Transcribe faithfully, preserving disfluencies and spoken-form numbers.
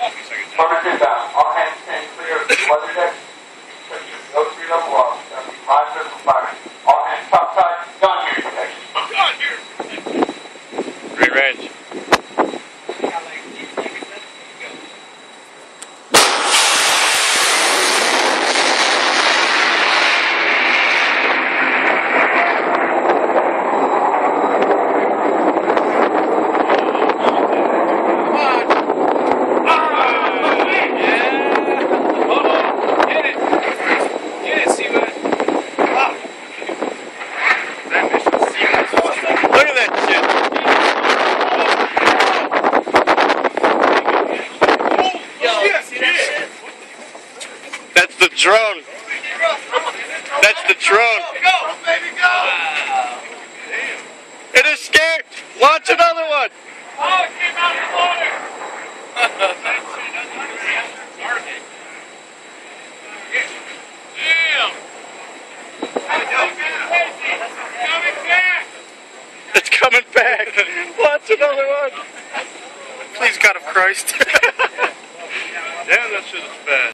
Perfect inbound. All hands stand clear of the weather deck. No three level off. seventy-five circle fire. All hands top side. Gun here protection. Gun here. Free range. That's the drone. That's the drone. Go, baby, go! Wow. It escaped. Launch another one. Oh, it came out of the water. Damn. It's coming back. Launch another one. Please, God of Christ. Damn, that shit is fast.